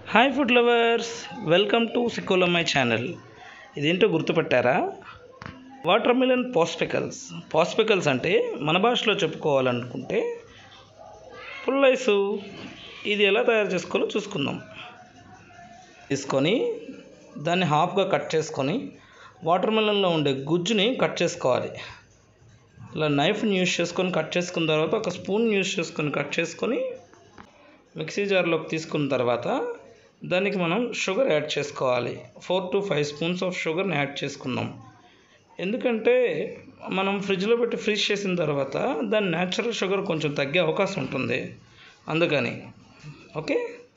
Hi food lovers, welcome to సిక్కolu అమ్మాయి channel. ఇదేంటో గుర్తుపట్టారా? వాటర్మెలన్ పాస్పికల్స్ అంటే మన భాషలో చెప్పుకోవాలనుకుంటే పుల్లైసు. ఇది ఎలా తయారు చేసుకోవాలో చూసుకుందాం. తీసుకొని దాన్ని హాఫ్గా కట్ చేసుకొని వాటర్మెలన్లో ఉండే గుజ్జుని కట్ చేసుకోవాలి. ఇలా నైఫ్ని యూజ్ చేసుకొని కట్ చేసుకున్న తర్వాత ఒక స్పూన్ యూజ్ చేసుకొని కట్ చేసుకొని మిక్సీ జార్లోకి తీసుకున్న తర్వాత దానికి మనం షుగర్ యాడ్ చేసుకోవాలి. 4 to 5 స్పూన్స్ ఆఫ్ షుగర్ని యాడ్ చేసుకుందాం. ఎందుకంటే మనం ఫ్రిడ్జ్లో పెట్టి ఫ్రీజ్ చేసిన తర్వాత దాని న్యాచురల్ షుగర్ కొంచెం తగ్గే అవకాశం ఉంటుంది, అందుకని. ఓకే,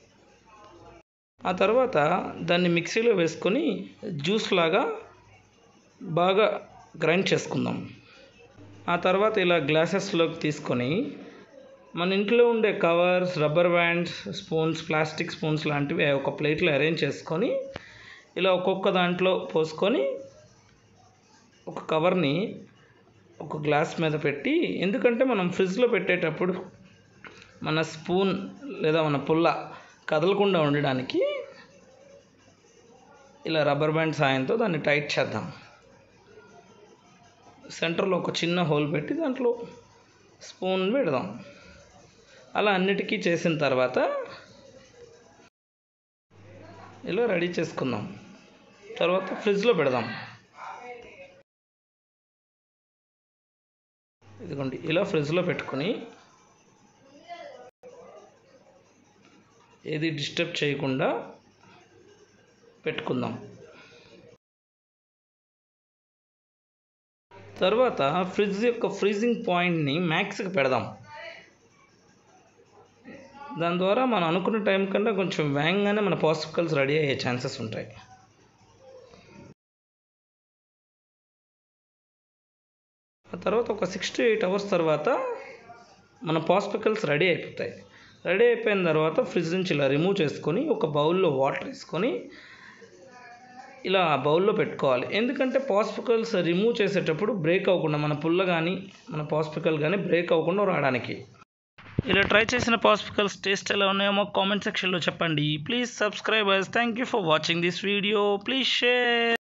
ఆ తర్వాత దాన్ని మిక్సీలో వేసుకొని జ్యూస్ లాగా బాగా గ్రైండ్ చేసుకుందాం. ఆ తర్వాత ఇలా గ్లాసెస్లోకి తీసుకొని మన ఇంట్లో ఉండే covers, rubber bands, spoons, plastic spoons లాంటివి ఒక ప్లేట్లో అరేంజ్ చేసుకొని ఇలా ఒక్కొక్క దాంట్లో పోసుకొని ఒక కవర్ని ఒక గ్లాస్ మీద పెట్టి, ఎందుకంటే మనం ఫ్రిడ్జ్లో పెట్టేటప్పుడు మన స్పూన్ లేదా మన పుల్ల కదలకుండా ఉండడానికి ఇలా రబ్బర్ బ్యాండ్ సాయంతో దాన్ని టైట్ చేద్దాం. సెంటర్లో ఒక చిన్న హోల్ పెట్టి దాంట్లో స్పూన్ పెడదాం. అలా అన్నిటికీ చేసిన తర్వాత ఇలా రెడీ చేసుకుందాం. తర్వాత ఫ్రిడ్జ్లో పెడదాం. ఇదిగోండి, ఇలా ఫ్రిడ్జ్లో పెట్టుకొని ఏది డిస్టర్బ్ చేయకుండా పెట్టుకుందాం. తర్వాత ఫ్రిడ్జ్ యొక్క ఫ్రీజింగ్ పాయింట్ని మ్యాక్స్కి పెడదాం. దాని ద్వారా మనం అనుకున్న టైం కన్నా కొంచెం వేగంగానే మన పాస్పికల్స్ రెడీ అయ్యే ఛాన్సెస్ ఉంటాయి. ఆ తర్వాత ఒక 6 to 8 అవర్స్ తర్వాత మన పాస్పికల్స్ రెడీ అయిపోతాయి. రెడీ అయిపోయిన తర్వాత ఫ్రిడ్జ్ నుంచి ఇలా రిమూవ్ చేసుకొని ఒక బౌల్లో వాటర్ వేసుకొని ఇలా ఆ బౌల్లో పెట్టుకోవాలి. ఎందుకంటే పాస్పికల్స్ రిమూవ్ చేసేటప్పుడు బ్రేక్ అవ్వకుండా, మన పుల్ల కానీ మన పాస్పికల్ కానీ బ్రేక్ అవ్వకుండా రావడానికి. ఇలా ట్రై చేసిన పాస్పికల్స్ టేస్ట్ ఎలా ఉన్నాయో మాకు కామెంట్ సెక్షన్లో చెప్పండి. Please subscribe us. Thank you for watching this video. Please share.